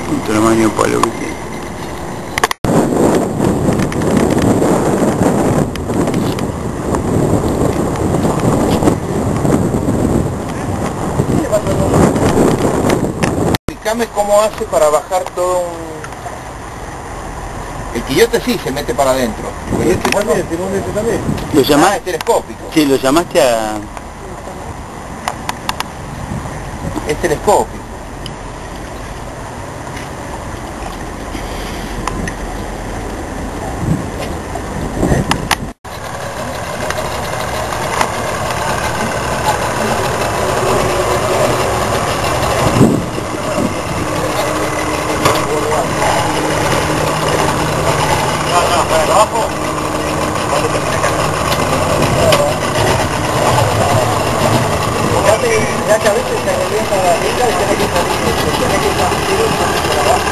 Un tamaño palo que tiene. Explícame cómo hace para bajar todo un... El quillote sí se mete para adentro. ¿Y este también? ¿El timón este también? ¿Lo llamaste? Es telescópico. Sí, lo llamaste a... Es telescópico. Ya que a veces se revienta la rica y tiene que salir, tiene que salir un poquito para abajo.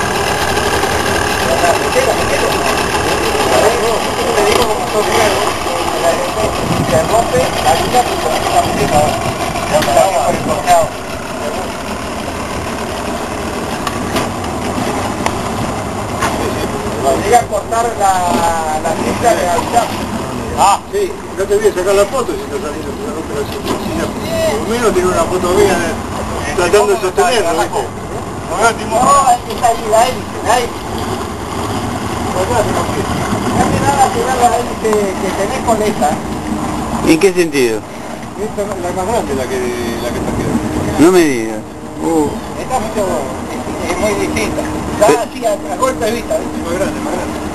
Te digo como son nuevos, se rompe la luna y se rompe la rica abajo. Ya me la hago por el costado. Llega a cortar la cinta de avisar. Ah, sí, no te voy a sacar la foto si no salís de la otra. Por lo menos tiene una foto mía tratando de sostenerlo, ¿viste? No, es que está ahí la hélice, la hélice. No tiene nada que ver la hélice que tenés con esta. ¿En qué sentido? Esta es la más grande la que está quedando. No me digas. Esta es muy distinta. Ya así a golpe de vista, ¿viste? Más grande, más grande.